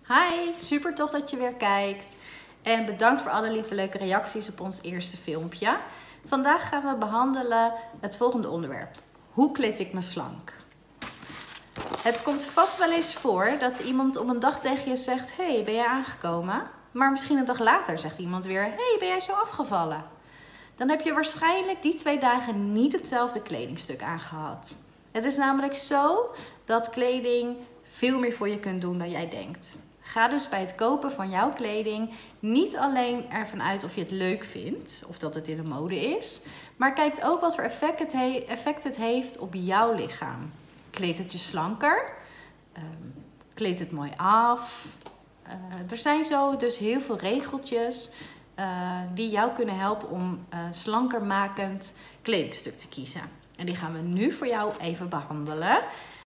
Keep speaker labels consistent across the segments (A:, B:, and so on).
A: Hi, super tof dat je weer kijkt. En bedankt voor alle lieve leuke reacties op ons eerste filmpje. Vandaag gaan we behandelen het volgende onderwerp. Hoe kleed ik me slank? Het komt vast wel eens voor dat iemand op een dag tegen je zegt: hey, ben jij aangekomen? Maar misschien een dag later zegt iemand weer: hey, ben jij zo afgevallen? Dan heb je waarschijnlijk die 2 dagen niet hetzelfde kledingstuk aangehad. Het is namelijk zo dat kleding veel meer voor je kunt doen dan jij denkt. Ga dus bij het kopen van jouw kleding niet alleen ervan uit of je het leuk vindt of dat het in de mode is, maar kijk ook wat voor effect het heeft op jouw lichaam. Kleedt het je slanker? Kleedt het mooi af? Er zijn zo dus heel veel regeltjes die jou kunnen helpen om slanker makend kledingstuk te kiezen. En die gaan we nu voor jou even behandelen.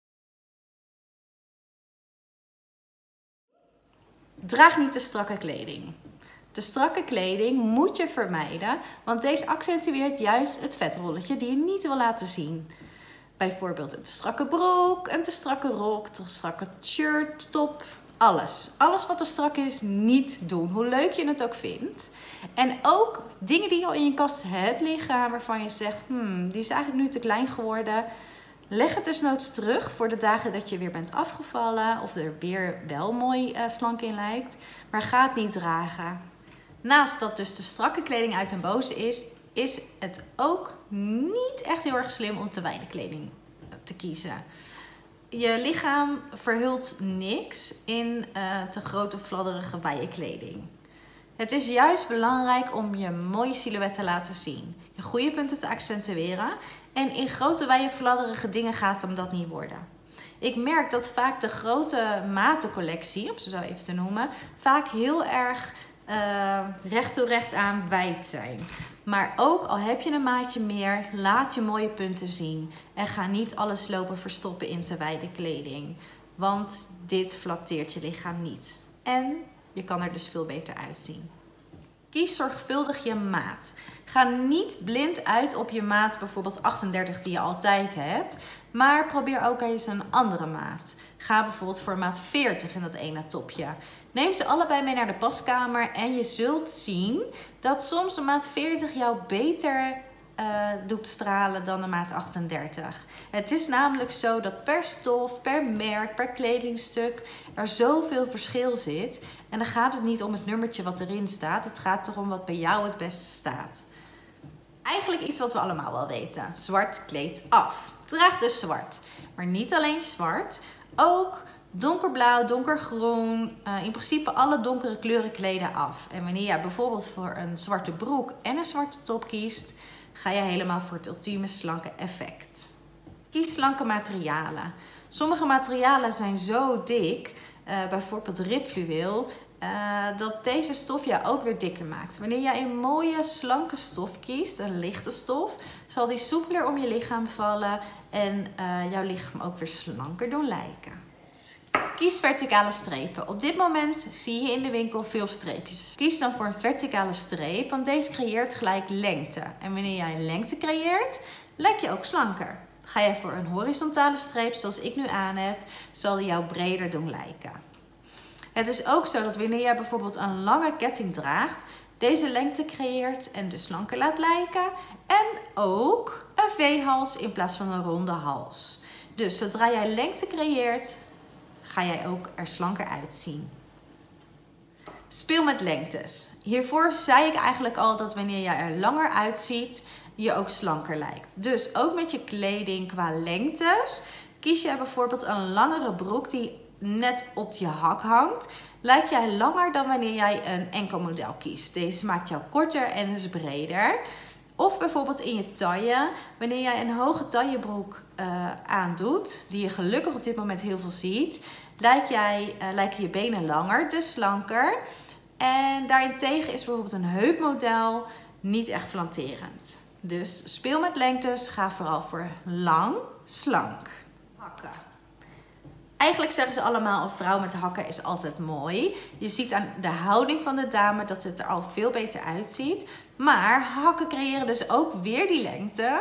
A: Draag niet te strakke kleding. Te strakke kleding moet je vermijden, want deze accentueert juist het vetrolletje die je niet wil laten zien. Bijvoorbeeld een te strakke broek, een te strakke rok, te strakke shirt, top, alles. Alles wat te strak is, niet doen, hoe leuk je het ook vindt. En ook dingen die je al in je kast hebt liggen, waarvan je zegt, die is eigenlijk nu te klein geworden. Leg het desnoods terug voor de dagen dat je weer bent afgevallen of er weer wel mooi slank in lijkt. Maar ga het niet dragen. Naast dat dus de strakke kleding uit den boze is het ook niet echt heel erg slim om te wijde kleding te kiezen. Je lichaam verhult niks in te grote fladderige wijde kleding. Het is juist belangrijk om je mooie silhouet te laten zien. Je goede punten te accentueren. En in grote wijde fladderige dingen gaat hem dat niet worden. Ik merk dat vaak de grote matencollectie, om ze zo even te noemen, vaak heel erg recht toe recht aan wijd zijn. Maar ook al heb je een maatje meer, laat je mooie punten zien. En ga niet alles lopen verstoppen in te wijde kleding. Want dit flatteert je lichaam niet. En je kan er dus veel beter uitzien. Kies zorgvuldig je maat. Ga niet blind uit op je maat, bijvoorbeeld 38 die je altijd hebt. Maar probeer ook eens een andere maat. Ga bijvoorbeeld voor maat 40 in dat ene topje. Neem ze allebei mee naar de paskamer en je zult zien dat soms een maat 40 jou beter doet stralen dan de maat 38. Het is namelijk zo dat per stof, per merk, per kledingstuk er zoveel verschil zit. En dan gaat het niet om het nummertje wat erin staat. Het gaat erom wat bij jou het beste staat. Eigenlijk iets wat we allemaal wel weten. Zwart kleedt af. Draag dus zwart. Maar niet alleen zwart. Ook donkerblauw, donkergroen. In principe alle donkere kleuren kleden af. En wanneer je bijvoorbeeld voor een zwarte broek en een zwarte top kiest, ga je helemaal voor het ultieme slanke effect. Kies slanke materialen. Sommige materialen zijn zo dik, bijvoorbeeld ribfluweel, dat deze stof jou ook weer dikker maakt. Wanneer jij een mooie slanke stof kiest, een lichte stof, zal die soepeler om je lichaam vallen en jouw lichaam ook weer slanker doen lijken. Kies verticale strepen. Op dit moment zie je in de winkel veel streepjes. Kies dan voor een verticale streep, want deze creëert gelijk lengte. En wanneer jij een lengte creëert, lijk je ook slanker. Ga je voor een horizontale streep, zoals ik nu aan heb, zal die jou breder doen lijken. Het is ook zo dat wanneer jij bijvoorbeeld een lange ketting draagt, deze lengte creëert en dus slanker laat lijken. En ook een V-hals in plaats van een ronde hals. Dus zodra jij lengte creëert, ga jij ook er slanker uitzien. Speel met lengtes. Hiervoor zei ik eigenlijk al dat wanneer jij er langer uitziet, je ook slanker lijkt. Dus ook met je kleding qua lengtes. Kies jij bijvoorbeeld een langere broek die net op je hak hangt, lijkt jij langer dan wanneer jij een enkel model kiest. Deze maakt jou korter en is breder. Of bijvoorbeeld in je taille. Wanneer jij een hoge taillebroek aandoet, die je gelukkig op dit moment heel veel ziet, lijken je benen langer, dus slanker. En daarentegen is bijvoorbeeld een heupmodel niet echt flanterend. Dus speel met lengtes, ga vooral voor lang, slank. Hakken. Eigenlijk zeggen ze allemaal, een vrouw met hakken is altijd mooi. Je ziet aan de houding van de dame dat het er al veel beter uitziet. Maar hakken creëren dus ook weer die lengte.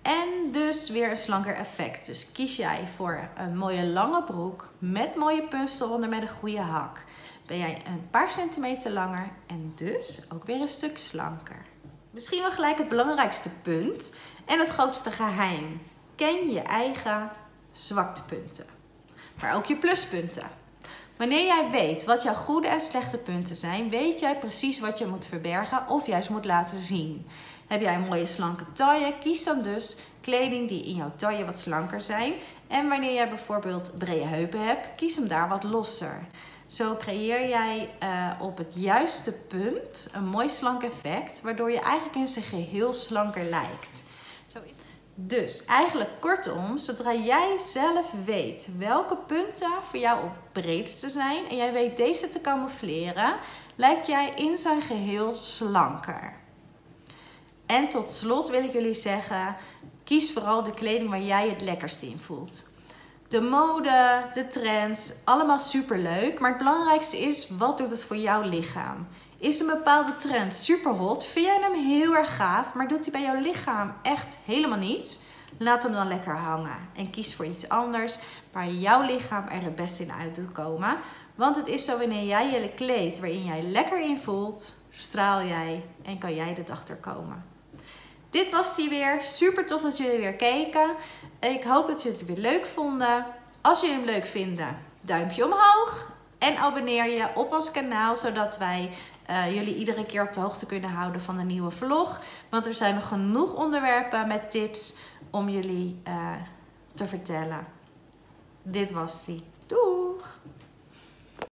A: En dus weer een slanker effect. Dus kies jij voor een mooie lange broek met mooie pumps eronder met een goede hak. Ben jij een paar centimeter langer en dus ook weer een stuk slanker. Misschien wel gelijk het belangrijkste punt en het grootste geheim. Ken je eigen zwaktepunten, maar ook je pluspunten. Wanneer jij weet wat jouw goede en slechte punten zijn, weet jij precies wat je moet verbergen of juist moet laten zien. Heb jij een mooie slanke taille, kies dan dus kleding die in jouw taille wat slanker zijn. En wanneer jij bijvoorbeeld brede heupen hebt, kies hem daar wat losser. Zo creëer jij op het juiste punt een mooi slank effect, waardoor je eigenlijk in zijn geheel slanker lijkt. Zo is het. Dus eigenlijk kortom, zodra jij zelf weet welke punten voor jou op breedste zijn en jij weet deze te camoufleren, lijkt jij in zijn geheel slanker. En tot slot wil ik jullie zeggen, kies vooral de kleding waar jij het lekkerst in voelt. De mode, de trends, allemaal superleuk, maar het belangrijkste is, wat doet het voor jouw lichaam? Is een bepaalde trend super hot, vind jij hem heel erg gaaf, maar doet hij bij jouw lichaam echt helemaal niets? Laat hem dan lekker hangen en kies voor iets anders waar jouw lichaam er het beste in uit doet komen. Want het is zo, wanneer jij je kleedt waarin jij lekker in voelt, straal jij en kan jij de dag doorkomen. Dit was die weer. Super tof dat jullie weer keken. Ik hoop dat jullie het weer leuk vonden. Als jullie hem leuk vinden, duimpje omhoog. En abonneer je op ons kanaal, zodat wij jullie iedere keer op de hoogte kunnen houden van de nieuwe vlog. Want er zijn nog genoeg onderwerpen met tips om jullie te vertellen. Dit was die. Doeg!